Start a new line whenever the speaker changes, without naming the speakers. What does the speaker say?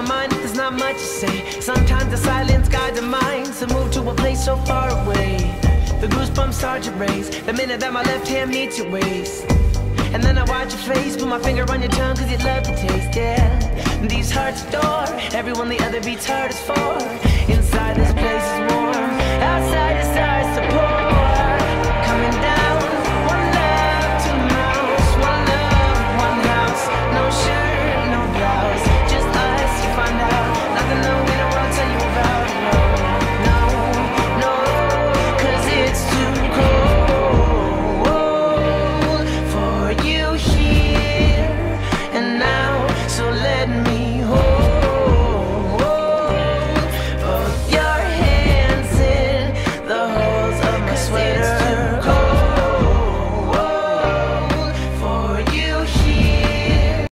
don't mind if there's not much to say. Sometimes the silence guides the mind to move to a place so far away. The goosebumps start to raise the minute that my left hand meets your waist. And then I watch your face, put my finger on your tongue, cause you love the taste, yeah. These hearts adore everyone the other beats hardest for. Inside this place is warm, outside is dark.